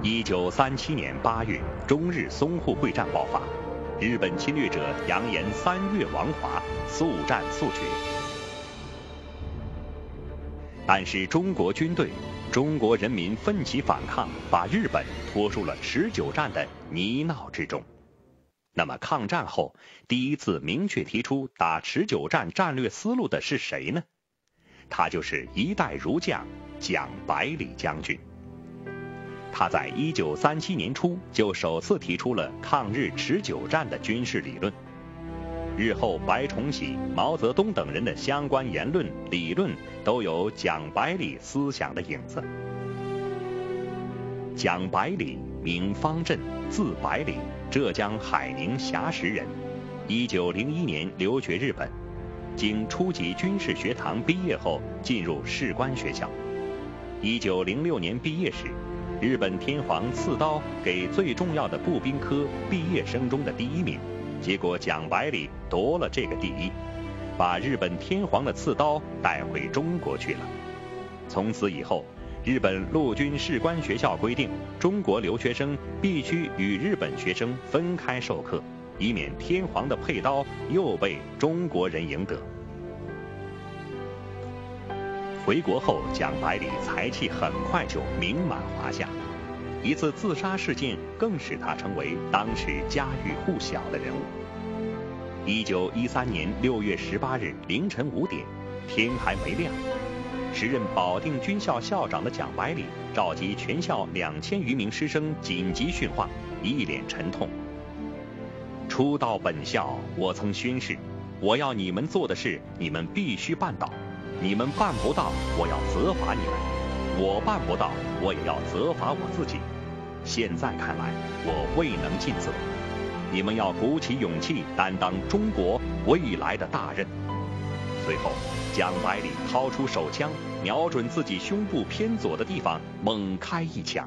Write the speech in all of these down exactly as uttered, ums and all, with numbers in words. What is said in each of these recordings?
一九三七年八月，中日淞沪会战爆发，日本侵略者扬言三月亡华，速战速决。但是中国军队、中国人民奋起反抗，把日本拖入了持久战的泥淖之中。那么抗战后，第一次明确提出打持久战战略思路的是谁呢？他就是一代儒将蒋百里将军。他在一九三七年初就首次提出了抗日持久战的军事理论。日后白崇禧、毛泽东等人的相关言论理论都有蒋百里思想的影子。蒋百里名方震，字百里，浙江海宁硖石人。一九零一年留学日本，经初级军事学堂毕业后进入士官学校。一九零六年毕业时，日本天皇赐刀给最重要的步兵科毕业生中的第一名，结果蒋百里夺了这个第一，把日本天皇的刺刀带回中国去了。从此以后，日本陆军士官学校规定，中国留学生必须与日本学生分开授课，以免天皇的佩刀又被中国人赢得。回国后，蒋百里才气很快就名满华夏，一次自杀事件更使他成为当时家喻户晓的人物。一九一三年六月十八日凌晨五点，天还没亮，时任保定军校校长的蒋百里召集全校两千余名师生紧急训话，一脸沉痛。初到本校，我曾宣誓，我要你们做的事，你们必须办到。你们办不到，我要责罚你们；我办不到，我也要责罚我自己。现在看来，我未能尽责。你们要鼓起勇气，担当中国未来的大任。随后，蒋百里掏出手枪，瞄准自己胸部偏左的地方，猛开一枪。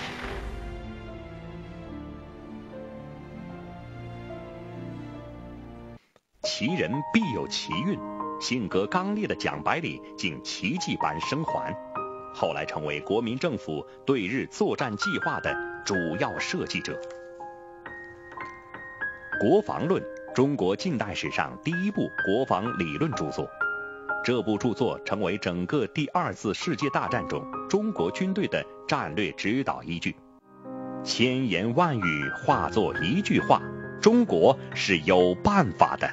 奇人必有奇运。性格刚烈的蒋百里竟奇迹般生还，后来成为国民政府对日作战计划的主要设计者。《国防论》，中国近代史上第一部国防理论著作。这部著作成为整个第二次世界大战中中国军队的战略指导依据。千言万语化作一句话：中国是有办法的。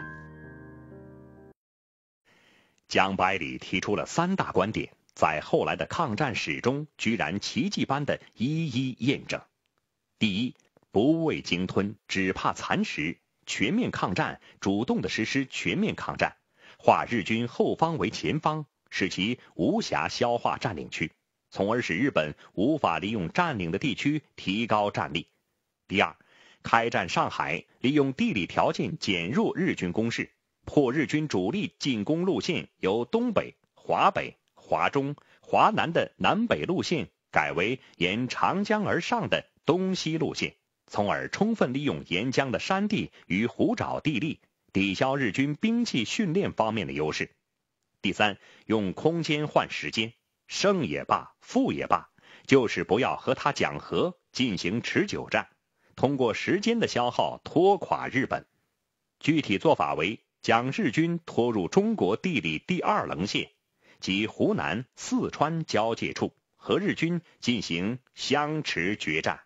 蒋百里提出了三大观点，在后来的抗战史中居然奇迹般的一一验证。第一，不畏鲸吞，只怕蚕食，全面抗战，主动的实施全面抗战，化日军后方为前方，使其无暇消化占领区，从而使日本无法利用占领的地区提高战力。第二，开战上海，利用地理条件减弱日军攻势，破日军主力进攻路线由东北、华北、华中、华南的南北路线改为沿长江而上的东西路线，从而充分利用沿江的山地与湖沼地利，抵消日军兵器训练方面的优势。第三，用空间换时间，胜也罢，负也罢，就是不要和他讲和，进行持久战，通过时间的消耗拖垮日本。具体做法为将日军拖入中国地理第二棱线，即湖南、四川交界处，和日军进行相持决战。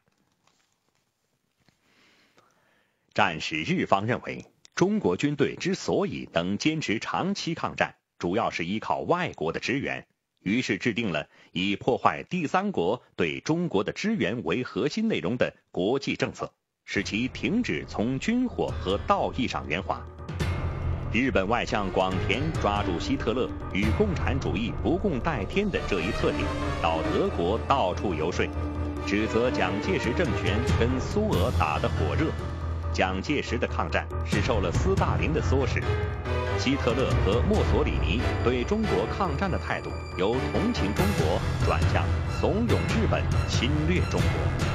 战时日方认为，中国军队之所以能坚持长期抗战，主要是依靠外国的支援，于是制定了以破坏第三国对中国的支援为核心内容的国际政策，使其停止从军火和道义上援华。日本外相广田抓住希特勒与共产主义不共戴天的这一特点，到德国到处游说，指责蒋介石政权跟苏俄打得火热。蒋介石的抗战是受了斯大林的唆使，希特勒和墨索里尼对中国抗战的态度由同情中国转向怂恿日本侵略中国。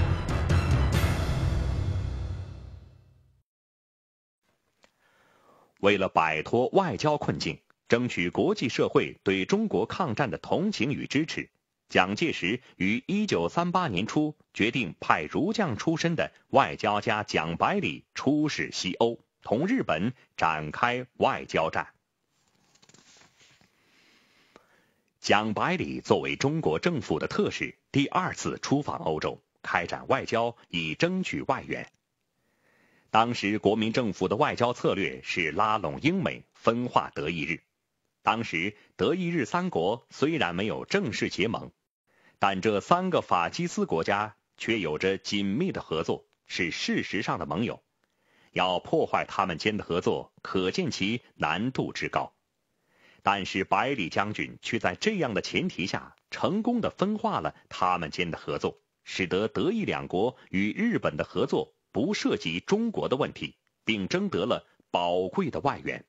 为了摆脱外交困境，争取国际社会对中国抗战的同情与支持， 蒋介石于一九三八年初决定派儒将出身的外交家蒋百里出使西欧，同日本展开外交战。蒋百里作为中国政府的特使，第二次出访欧洲，开展外交以争取外援。当时国民政府的外交策略是拉拢英美，分化德意日。当时德意日三国虽然没有正式结盟，但这三个法西斯国家却有着紧密的合作，是事实上的盟友。要破坏他们间的合作，可见其难度之高。但是百里将军却在这样的前提下，成功地分化了他们间的合作，使得德意两国与日本的合作不涉及中国的问题，并争得了宝贵的外援。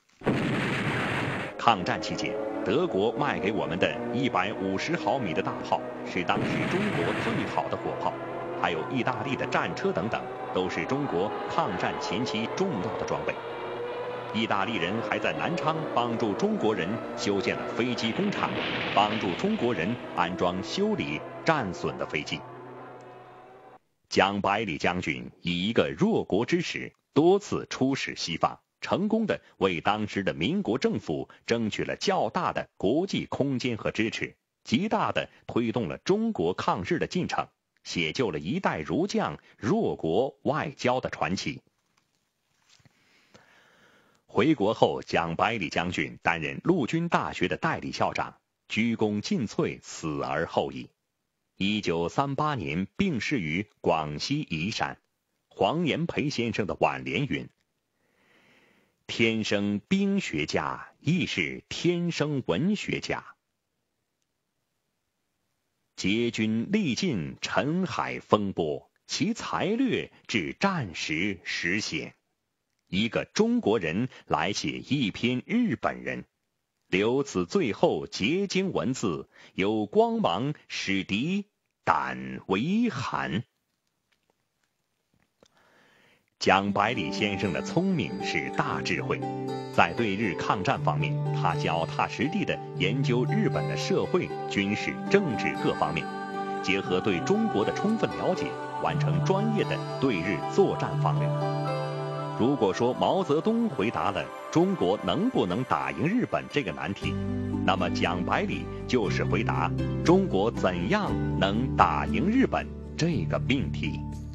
抗战期间，德国卖给我们的一百五十毫米的大炮是当时中国最好的火炮，还有意大利的战车等等，都是中国抗战前期重要的装备。意大利人还在南昌帮助中国人修建了飞机工厂，帮助中国人安装修理战损的飞机。蒋百里将军以一个弱国之使，多次出使西方，成功的为当时的民国政府争取了较大的国际空间和支持，极大的推动了中国抗日的进程，写就了一代儒将弱国外交的传奇。回国后，蒋百里将军担任陆军大学的代理校长，鞠躬尽瘁，死而后已。一九三八年病逝于广西宜山。黄炎培先生的挽联云：天生兵学家，亦是天生文学家。捷军历尽尘海风波，其才略至战时实显。一个中国人来写一篇日本人，留此最后结晶文字，有光芒使敌胆为寒。蒋百里先生的聪明是大智慧，在对日抗战方面，他脚踏实地地研究日本的社会、军事、政治各方面，结合对中国的充分了解，完成专业的对日作战方略。如果说毛泽东回答了中国能不能打赢日本这个难题，那么蒋百里就是回答中国怎样能打赢日本这个命题。